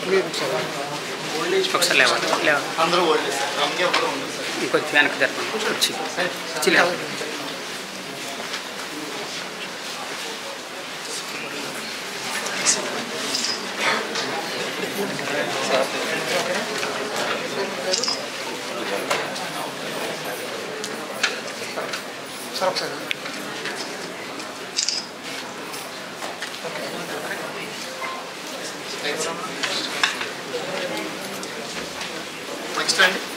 ఒకసారి లేవాలి అందరూ ఓల్డ్ సార్ ఇంకెవరు ఉండదు సార్ ఇంకొంచెం వెనక్కి జరపండి వచ్చి లేవాలి సార్ ఒకసారి నెక్స్ట్ అండి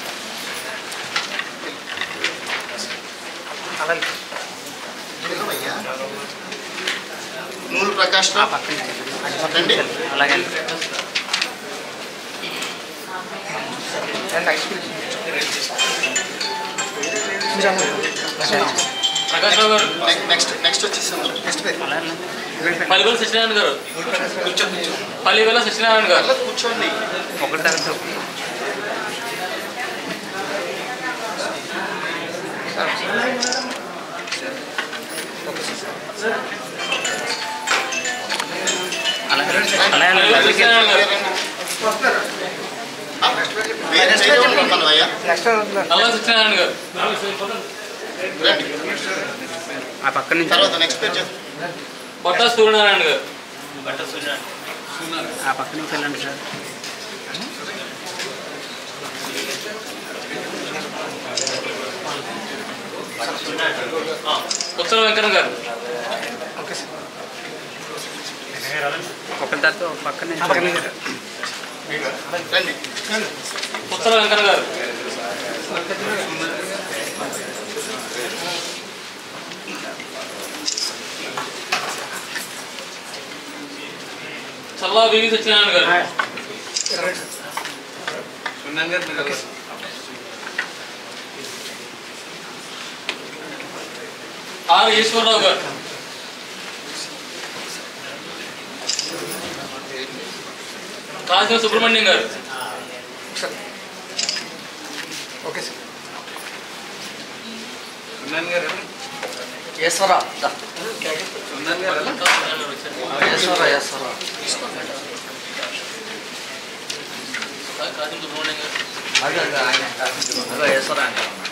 అలాగే అయ్యా నూలు ప్రకాష్ రావు రండి అలాగే ప్రకాష్ రావు గారు నెక్స్ట్ వచ్చేసాము నెక్స్ట్ పేరు పల్లివేల సత్యనారాయణ గారు కూర్చో పల్లివేల సత్యనారాయణ గారు అలా కూర్చోండి ఒకటి తరగతి అలాగే పల్లివేల సత్యనారాయణ గారు నెక్స్ట్ పేరు చెప్పండి అయ్యా నెక్స్ట్ అల్లా సత్యనారాయణ గారు రండి ఆ పక్క నుంచి తర్వాత నెక్స్ట్ పేరు చెప్పండి పొట్టా సూర్యనారాయణ గారు ఆ పక్క నుంచి వెళ్ళండి సార్ ఉత్తర వెంకన్న గారు ఓకే సార్ ఒకరి తర్వాత ఒక పక్క నుంచి రండి ఉత్తర వెంకన్న గారు చల్లా వివి సత్యనారాయణ గారు ఆర్ ఈశ్వరరావు గారు కాసిన సుబ్రహ్మణ్యం గారు సార్ ఓకే సార్ ఈశ్వర కాసిన సుబ్రహ్మణ్యం గారు అదే ఈశ్వర అంటారు